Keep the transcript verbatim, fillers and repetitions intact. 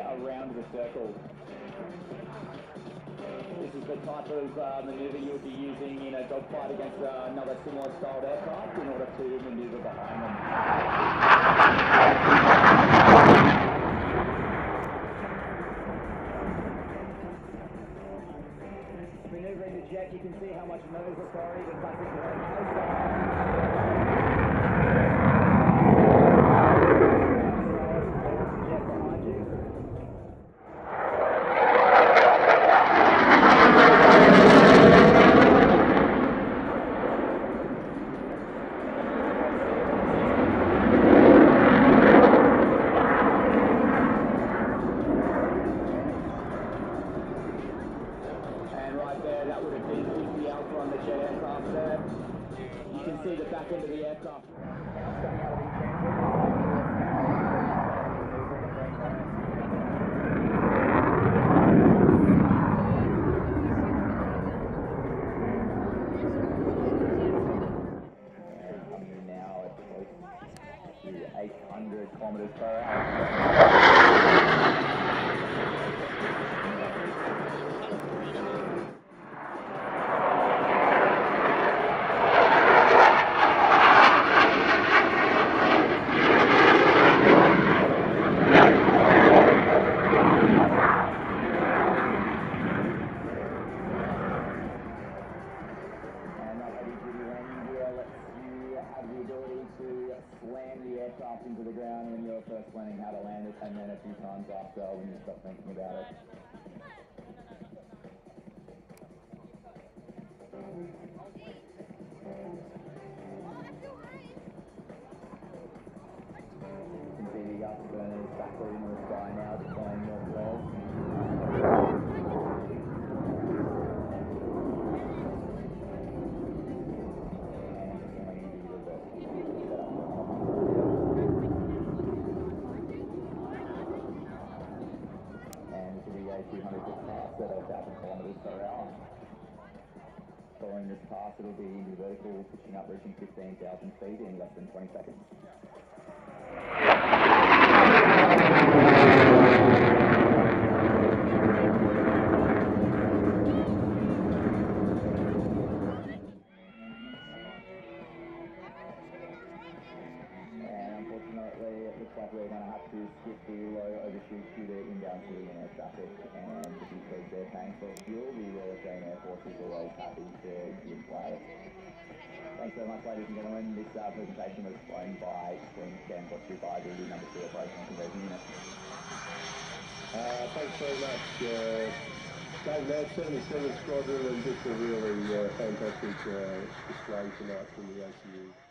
around the circle. This is the type of uh, manoeuvre you would be using in a dogfight against uh, another similar styled aircraft in order to manoeuvre behind them. Manoeuvring the jet, you can see how much nose authority the classic Hornet has. That would have been fifty alpha on the jet aircraft there. You can see the back end of the aircraft. Coming now at close to eight hundred kilometers per hour. Slam the aircraft into the ground when you're first learning how to land it, and then a few times after when you stop thinking about it. You can see the afterburners backward into the sky now, deploying more flares. two hundred foot pass at eight thousand kilometers per hour. Following this pass, it'll be into vertical, pushing up, reaching fifteen thousand feet in less than twenty seconds. Like we're going to have to skip the low overshoot due to inbound civilian air traffic, and because they're paying for fuel, the Royal Australian Air Force is always happy to give way. Thanks so much, ladies and gentlemen. This uh, presentation was flown by Queen Ken, brought to you by the number two Operational Conversion Unit. Uh, thanks very much, uh, Dave. Now seventy-seven Squadron, and just a really uh, fantastic uh, display tonight from the A C U.